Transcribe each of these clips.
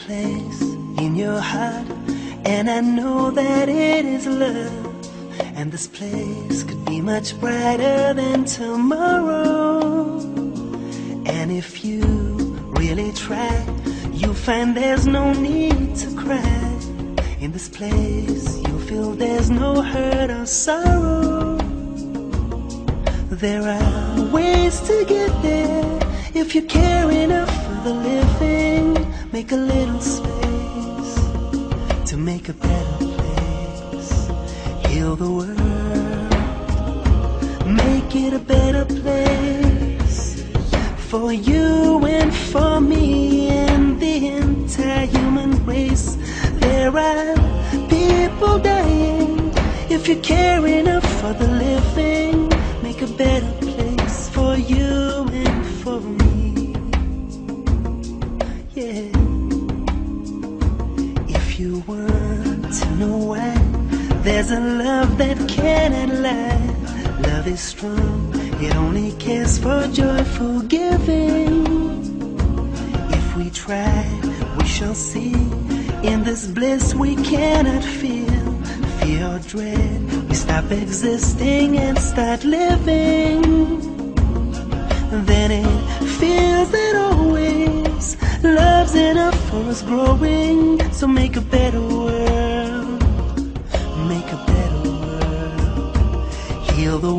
place in your heart, and I know that it is love. And this place could be much brighter than tomorrow. And if you really try, you'll find there's no need to cry. In this place you'll feel there's no hurt or sorrow. There are ways to get there. If you care enough for the living, make a little space to make a better place. Heal the world, make it a better place for you and for me and the entire human race. There are people dying. If you care enough for the living, make a better place for you and for me. Yeah. If you want to know why, there's a love that cannot lie. Love is strong, it only cares for joyful giving. If we try, we shall see. In this bliss we cannot feel fear or dread. We stop existing and start living. Then it feels that always love's enough for us growing. So make a better world, make a better world. Heal the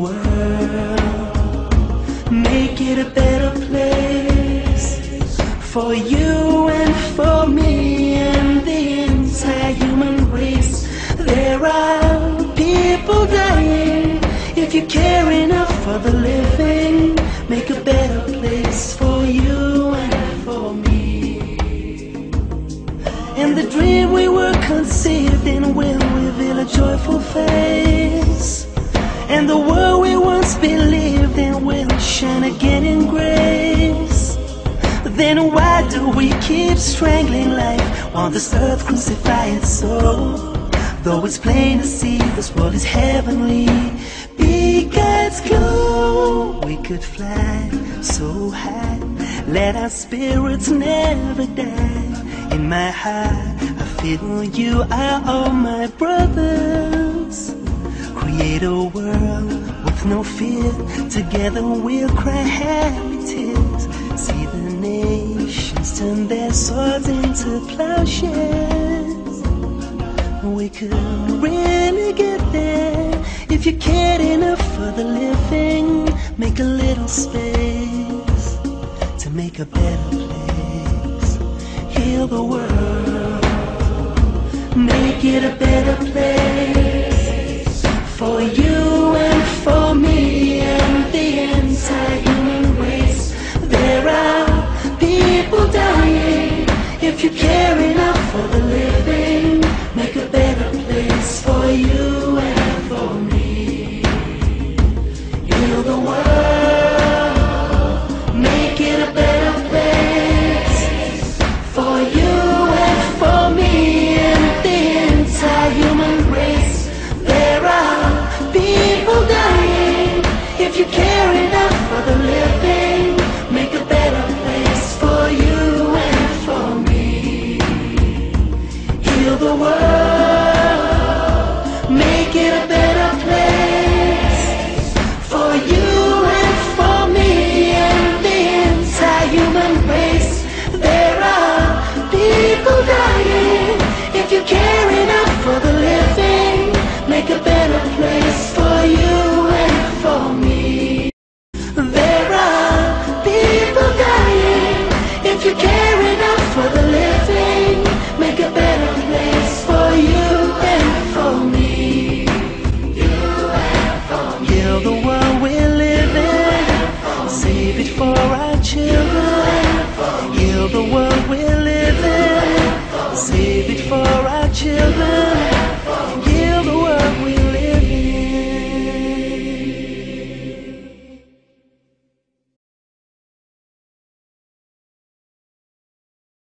world, make it a better place for you and for me and the entire human race. There are people dying. If you care enough for the living, make a better place for you and for me. And the dream we were conceived in will reveal a joyful face. And the world we once believed in will shine again in grace. Then why do we keep strangling life while this earth crucifies its soul? Though it's plain to see this world is heavenly, be God's glow. We could fly so high, let our spirits never die. In my heart I feel you are all my brothers. Create a world with no fear. Together we'll cry happy tears. See the nations turn their swords into plowshares. We could really get there. If you cared enough for the living, make a little space to make a better place. Heal the world, make it a better place for you and for me and the entire human race. There are people dying. If you care enough for the living, make a better place for you and for me. Heal the world, make it a better place for you and for me and the entire human race. There are people dying. If you care enough for the living, make a better place for you and for me. Heal the world, make it a better place for you and for me and the entire human race. There are people dying. If you care enough for the living, make a better place for you and for me. There are people dying. If you care enough for the living, make a better place for you and for me. You and for me. Heal the world we live in. Save it for our children. Heal the world we live in. Save it for our children.